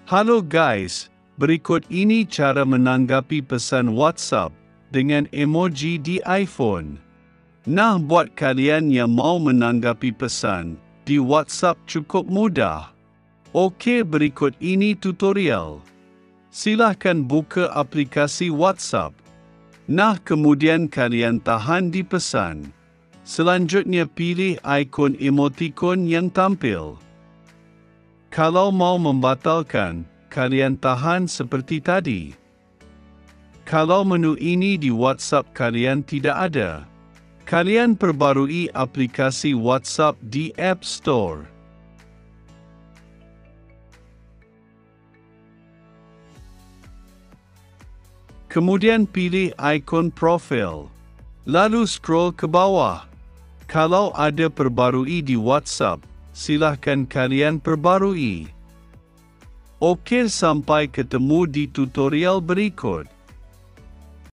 Halo guys, berikut ini cara menanggapi pesan WhatsApp dengan emoji di iPhone. Nah, buat kalian yang mau menanggapi pesan di WhatsApp cukup mudah. Okey, berikut ini tutorial. Silahkan buka aplikasi WhatsApp. Nah, kemudian kalian tahan di pesan. Selanjutnya pilih ikon emoticon yang tampil. Kalau mau membatalkan, kalian tahan seperti tadi. Kalau menu ini di WhatsApp kalian tidak ada, kalian perbarui aplikasi WhatsApp di App Store. Kemudian pilih ikon profil. Lalu scroll ke bawah. Kalau ada perbarui di WhatsApp, silahkan kalian perbarui. Okey, sampai ketemu di tutorial berikut.